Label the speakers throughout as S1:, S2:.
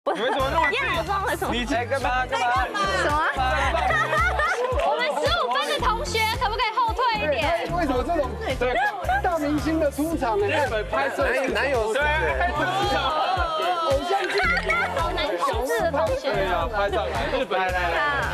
S1: 你们怎么那么
S2: 验老庄的同学？
S1: 你在干嘛？干嘛？
S2: 什么？我们15分的同学可不可以后退一点？
S3: 为什么这种大明星的出场呢？
S1: 日本拍摄
S3: 男友对，偶像剧，
S2: 好难控制的同学。
S1: 对啊，拍上来，日本来。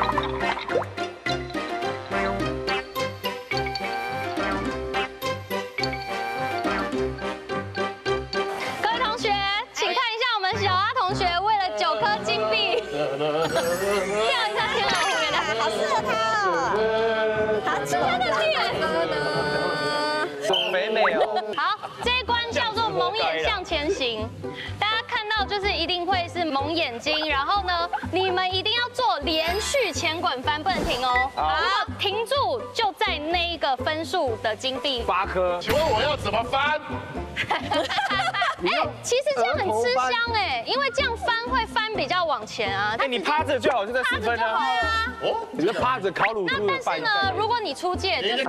S2: 各位同学，请看一下我们小阿同学为了9颗金币，跳一下天鹅湖给他，好适合他哦，好吃他的脸。
S1: 美美哦。
S2: 好，这一关叫做蒙眼向前行，大家看到就是一定会是蒙眼睛，然后呢，你们一定要做连续前滚翻，不能停哦。好，停住就在那一个分数的金币。
S1: 8颗。
S4: 请问我要怎么翻？
S2: 其实这样很吃香哎，因为这样翻会翻比较往前啊。
S1: 哎，你趴着就好，就在10分啊。
S4: 哦，
S1: 你就趴着烤乳猪的
S2: 但是呢，如果你出界就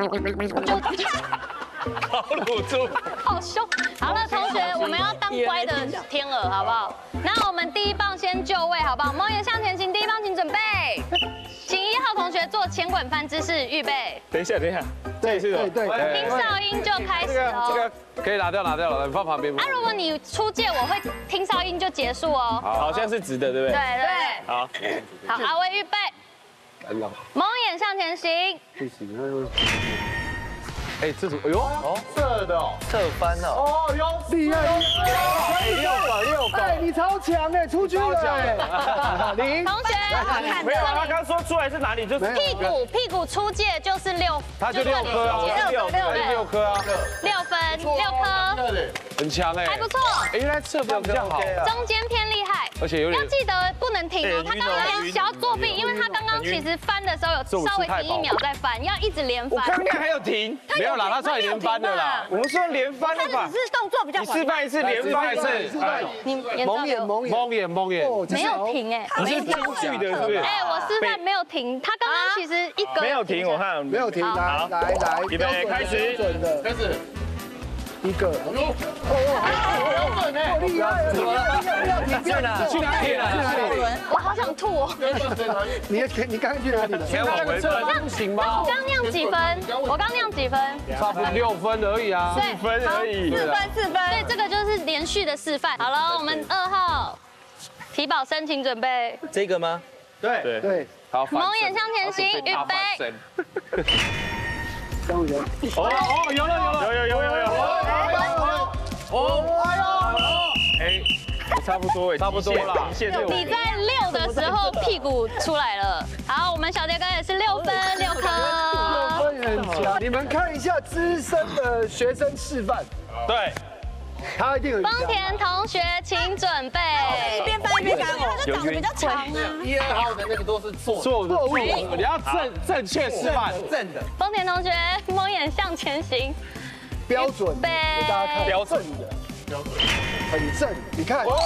S1: 烤乳猪。
S2: 好凶。好了，同学，我们要当乖的天鹅，好不好？那我们第一棒先就位，好不好？蒙眼向前行，第一棒请准备，请1号同学做前滚翻姿势，预备。
S1: 等一下，对，是的，对。
S2: 听哨音就开始哦。
S1: 这个可以拿掉了，你放旁边。
S2: 那如果你出界，我会听哨音就结束哦。
S1: 好像是直的，对不对？
S2: 对。
S1: 好，
S2: 好，阿威预备，蒙眼向前行。
S3: 不行，
S1: 哎，这种，哎呦，
S4: 侧的哦，
S5: 侧翻哦，
S3: 哦哟，厉害，6个，哎，你超强哎，出去了哎，0。
S2: 同学，
S1: 没有，他刚说出来是哪里，就是
S2: 屁股出界就是6，
S1: 他就6颗啊，6颗啊
S2: ，6分，6颗，
S1: 很强哎，
S2: 还不错。
S1: 哎，原来侧翻比较好，
S2: 中间偏厉害，
S1: 而且有点
S2: 要记得不能停哦。他刚刚有点小作弊，因为他刚刚其实翻的时候有稍微停1秒再翻，要一直连翻。
S1: 我刚刚还有停，没有啦，他算连翻的啦。我们说连翻的吧，
S6: 只是动作比较
S1: 你示范一次，连翻一次，
S2: 你
S3: 蒙眼，
S2: 没有停哎，
S1: 你是京剧的，是不是？
S2: 哎，我示范没有停，他刚刚其实一格
S1: 没有停，我看
S3: 没有停，来，
S1: 预备开始，
S3: 准的，
S4: 开始。
S3: 一个，
S4: 标准哎，
S3: 厉害了，
S1: 去哪里？
S2: 我好想吐哦。
S3: 你刚刚去哪里了？
S1: 前往回分不行吗？
S2: 我刚那样几分？
S1: 差不多6分而已啊，4分而已。
S6: 4分。
S2: 对，这个就是连续的示范。好了，我们2号体保生，请准备。
S5: 这个吗？
S3: 对，
S1: 好，
S2: 蒙眼向前行，预备。
S3: 张武仁，
S1: 有了，哎，差不多了。
S2: 你在6的时候屁股出来了。好，我们小杰哥也是6分6颗。
S3: 很强。你们看一下资深的学生示范，
S1: 对，
S3: 他一定很强。
S2: 丰田同学，请准备。
S6: 一边翻一边干哦，它长得比较长啊。
S4: 1、2号的那个都是错
S1: 误，你要正确示范，
S4: 正的。
S2: 丰田同学，蒙眼向前行，
S3: 标准，给大家看，
S1: 标准
S3: 的，很正。你看，哇！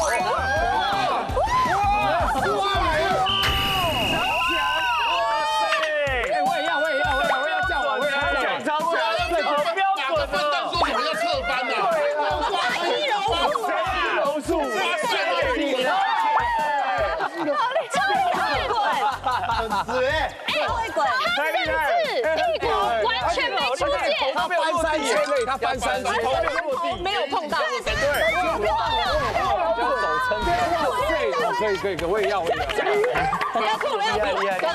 S2: 屁股完全没出界，
S1: 他翻3圈嘞，他翻3圈，
S6: 头没有碰到，
S1: 对，可以，我也要，
S6: 不要吐，
S1: 厉害，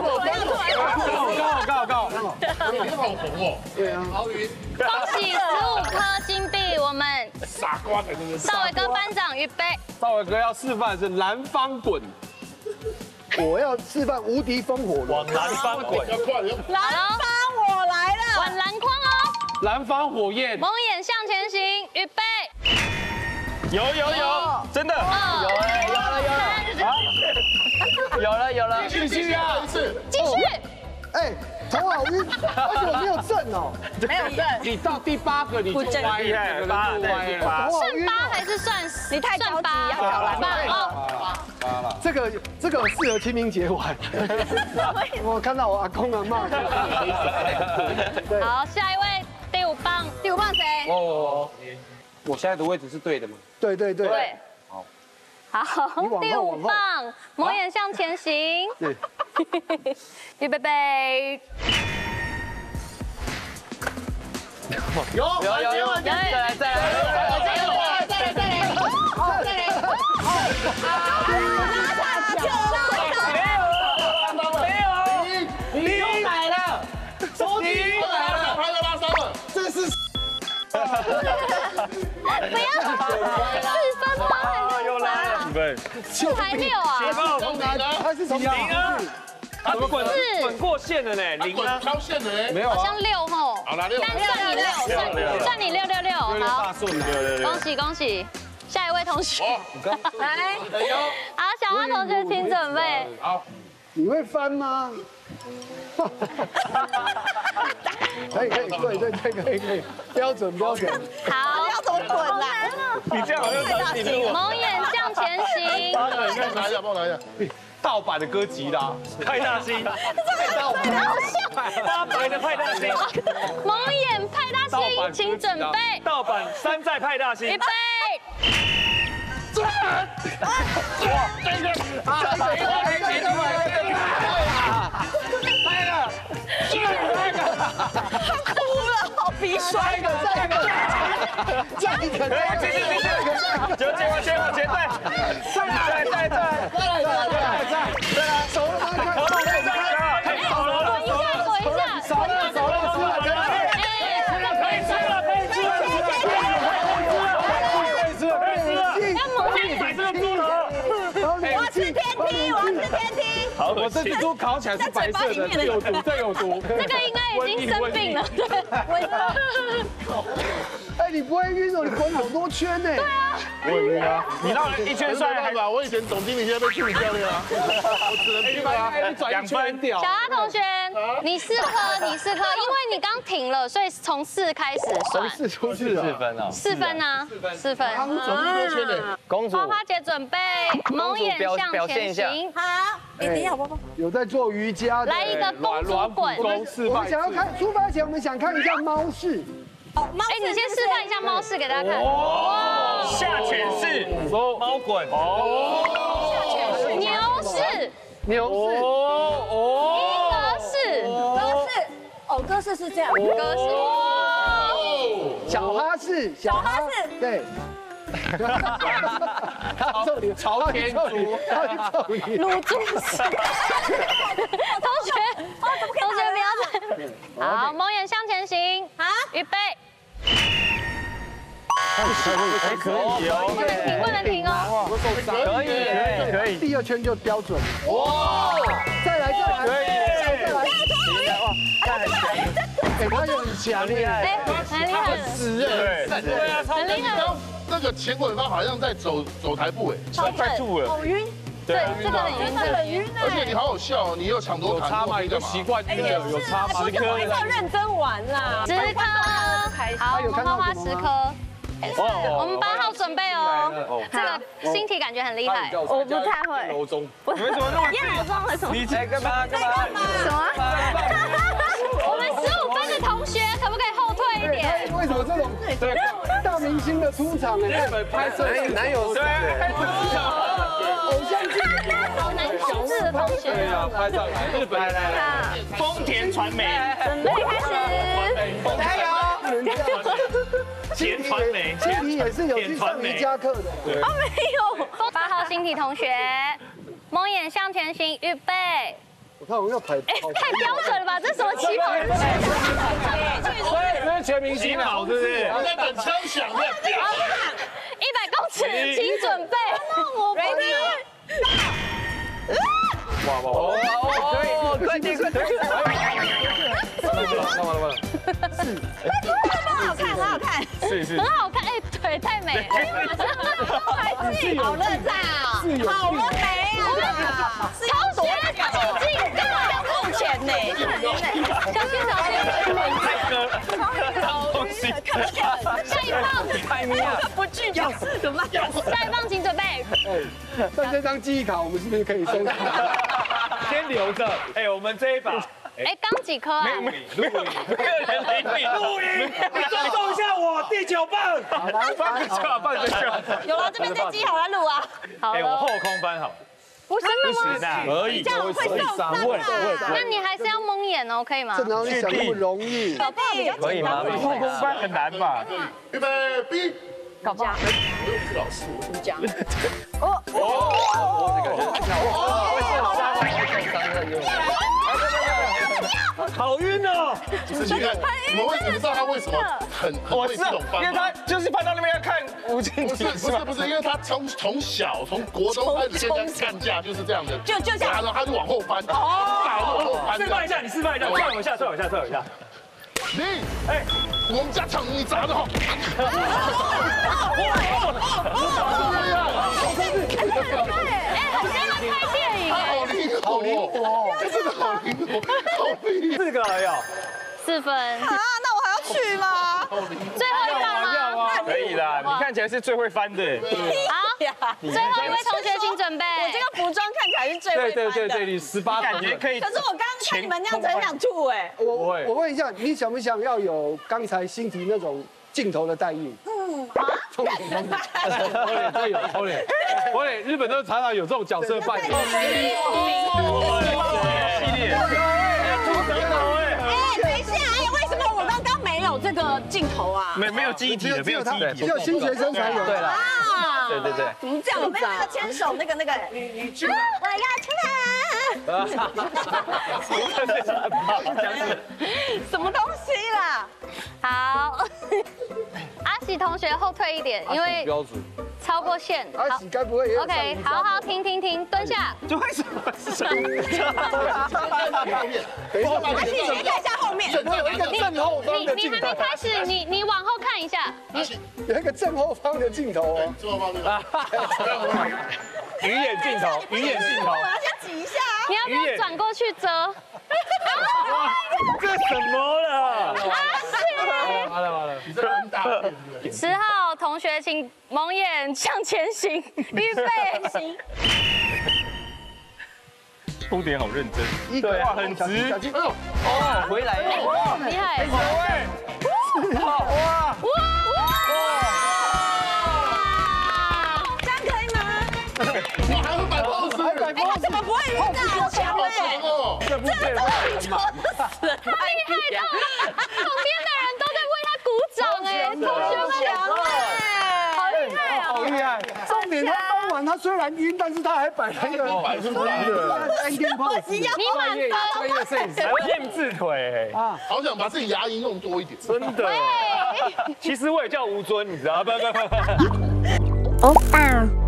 S1: 高，
S4: 你好红哦，对啊，郝云，
S2: 恭喜15颗金币，我们
S4: 傻瓜的真的。
S2: 少伟哥班长预备，
S1: 少伟哥要示范是蓝方滚，
S3: 我要示范无敌风火轮，
S1: 往蓝方滚，
S4: 要快，
S6: 蓝方我来了，
S2: 往篮筐哦，
S1: 蓝方火焰，
S2: 蒙眼向前行，预备，
S1: 有，真的，
S5: 有了，
S4: 继续啊，
S2: 继续，
S3: 哎，头好晕，而且我没有正哦，
S6: 没有正，
S1: 你到第8个你就歪了，
S5: 对
S2: 算8还是算
S6: 你太着急要找篮
S2: 哦，
S3: 这个适合清明节玩。我看到我阿公阿妈。对，
S2: 好，下一位第5棒
S6: 谁？
S1: 哦，我现在的位置是对的吗？
S3: 对。
S2: 对， 好，第5棒，蒙眼向前行。
S3: 对，
S2: 预备备。
S4: 有，
S5: 再来，
S1: 你又来了，收题来了，
S4: 拍到拉伤了，
S3: 这是
S2: 不要4分吗？
S5: 又来了几分？
S2: 才6啊！
S4: 从哪呢？
S3: 他是从
S5: 0啊，怎么滚过线了呢？0啊，
S4: 超线的呢？
S3: 没有
S2: 好像6吼。
S4: 好啦，6。
S2: 但算你6，算你666。好，恭喜恭喜！下一位同学，来，好，小花同学请准备。
S4: 好，
S3: 你会翻吗？可以，对，标准。
S2: 好，
S6: 要怎么滚啦？
S5: 你这样好像长颈鹿。
S2: 蒙眼向前行。
S4: 帮我拿一下，帮我拿一下。
S1: 盗版的歌集啦，
S5: 派大星，发白的派大星，
S2: 蒙眼派大星，请准备。
S5: 盗版山寨派大星
S2: 预。备。
S6: 哭了，好鼻酸。
S3: 再一个，
S5: 接往前带，再，
S3: 手拿开，
S2: 滚一下，
S5: 少了，可以吃了，
S2: 要蒙眼。
S5: 摆这个猪头，
S6: 我吃天梯，
S5: 好
S1: 我这只猪烤起来是白色的，这有毒，
S2: 这个应该已经生病了，对。
S3: 哎，你不会晕哦，你滚好多圈呢。对啊。
S1: 我也晕啊，
S5: 你让一圈
S4: 算
S5: 算
S4: 了吧，我以前总经理，现在被助理教练啊，我只能拼啊。
S1: 转一圈掉。
S2: 小阿同学，你4颗，因为你刚停了，所以从4开始算。
S3: 从4出去了。
S5: 4分啊
S2: 4分啊，4分。
S4: 他们总共多圈呢。
S5: 公主
S2: 花花姐准备，蒙眼向前行。
S6: 好，你等一下，我
S3: 有在做瑜伽的。
S2: 来一个公主滚。
S3: 我们想要看出发前，我们想看一下猫式。
S6: 哦，猫。
S2: 哎，你先示范一下猫式给大家看。
S5: 哇，下犬式，猫滚，
S2: 牛式，
S6: 鸽式是这样，
S2: 鸽式，
S3: 小哈式，对。
S1: 朝天猪，
S2: 卤猪式。同学不要再。好，蒙眼向前行。好，预备。
S5: 可以哦，
S2: 不能停哦。
S5: 可以，
S3: 第2圈就标准。哇！再来。哎，他就很强烈，
S2: 哎，很厉害，
S5: 对啊，
S2: 很厉害。
S4: 那个前滚方好像在走台步哎，
S5: 快吐了，
S6: 好晕。
S2: 对，这个很晕，
S4: 而且你好好笑，你有抢夺卡，
S1: 差吗？你都习惯那个有差吗
S6: ？10颗，要认真玩啦。
S2: 10颗，好，我们花花10颗。我们8号准备哦。这个星体感觉很厉害。
S6: 我不太会。
S1: 楼中，
S5: 你为什么那么
S6: 验楼中了什么？
S5: 你干嘛？
S6: 什么？
S2: 我们15分的同学可不可以后退一点？
S3: 为什么这种大明星的出场，日本拍摄男友
S5: 对，
S3: 偶像剧，
S2: 好难控制的同学。
S1: 对啊，拍上来，日本来，
S5: 丰田传媒，
S2: 准备开始。
S3: 加油！
S5: 田传媒，
S3: 星体也是有去上瑜伽课的。
S2: 没有。8号星体同学，蒙眼向前行，预备。
S3: 我看我要排，
S2: 哎，太标准了吧？这什么起跑？
S1: 这是全明星
S5: 跑，是不是？
S4: 我在等枪响的。
S2: 100公尺，请准备。Ready？
S5: 哇，快点！
S6: 很好看。
S2: 很好看，哎，腿太美了。
S6: 好热炸哦，好美啊！
S2: 同学，警告，要扣钱呢。小心。下一棒，
S6: 不拒绝怎么办？
S2: 下一棒请准备。
S3: 但这张记忆卡我们是不是可以收藏？
S5: 先留着。哎，我们这一把
S2: 哎，刚几颗啊？
S5: 没有人理你，录音，你尊重一下我，第9棒，放个笑，放个笑。
S6: 有了，这边这鸡好来录啊。
S2: 好
S5: 哎，我后
S2: 了，
S5: 空翻好。
S2: 不是真的吗？
S5: 可以，
S6: 这样会受伤啊。
S2: 那你还是要蒙眼哦，可以吗？
S3: 这哪有你想那么容易？
S6: 宝宝比较
S5: 可以吗？后空翻很难吧？
S4: 预备，B。
S2: 搞不好。
S5: 好晕哦！
S4: 你看，你们知道他为什么很会这种翻吗？
S5: 因为他就是翻到那边要看吴敬
S4: 不
S5: 梓，
S4: 是，因为他从小从国中开始先这样干架，就是这样的，
S6: 就这样，
S4: 然后他就往后翻，往后翻。
S5: 示范一下，你示范一下，踹我一下，踹我一下，踹我一下。
S4: 你，哎，我们家场你砸的好。
S2: 哎，很像在拍电影哎。
S4: 好灵活，真的好灵活，好厉害。
S5: 4个而已。
S2: 4分
S6: 啊，那我还要去吗？
S2: 最后一棒吗？
S5: 可以啦，你看起来是最会翻的。
S2: 好，最后一位同学请准备。
S6: 我这个服装看起来是最会翻的。
S3: 你18
S5: 感觉可以。
S6: 可是我刚刚看你们那样子很想吐哎。
S3: 我问一下，你想不想要有刚才辛迪那种镜头的代印？
S1: 抽脸，我也日本都常常有这种角色扮演。
S5: 系列。
S6: 等一下，为什么我刚刚没有这个镜头啊？
S5: 没有记忆体的，没有记忆体，
S3: 只有新学生才有。对了，
S6: 啊，
S5: 对，
S6: 怎么这样子啊？没有那个牵手那个，你去，我要出来。什么东西啦？
S2: 好，阿喜同学后退一点，因为
S1: 标准。
S2: 超过线。
S3: 阿喜该不会也有
S2: OK， 好，停，蹲下。
S5: 就为什么是？
S3: 等一下，
S6: 阿喜，你看一下后面。
S3: 我有一个正后方的
S2: 你
S3: 镜头
S2: 还没，开始，你往后看一下。
S3: 有一个正后方的镜头哦。
S4: 这方面。
S5: 鱼眼镜头。
S6: 我要先挤一下。
S2: 你要不要转过去遮？
S5: 这什么了？
S1: 完了，
S4: 你这很大片。
S2: 10号同学，请蒙眼向前行，预备行。
S5: 重点好认真，对，很直。
S4: 哦，
S5: 回来了，
S2: 哇，厉害！
S5: 哇！
S6: 这样可以吗？
S4: 你还会摆 pose？
S6: 哎，他怎么不会晕的？好强哎！
S4: 哦，
S5: 这部片
S2: 好厉害的，旁边的人都在为他鼓掌哎，同学们好厉害啊！
S3: 好厉害！重点他翻完，他虽然晕，但是他还摆了一个
S4: 摆出来的
S3: ending pose。
S2: 你满分。
S1: 专业摄影师。
S5: 还会 M 字腿，
S3: 啊，
S4: 好想把自己牙龈弄多一点。
S5: 真的。
S2: 喂，
S5: 其实我也叫吴尊，你知道？不。
S6: 欧巴。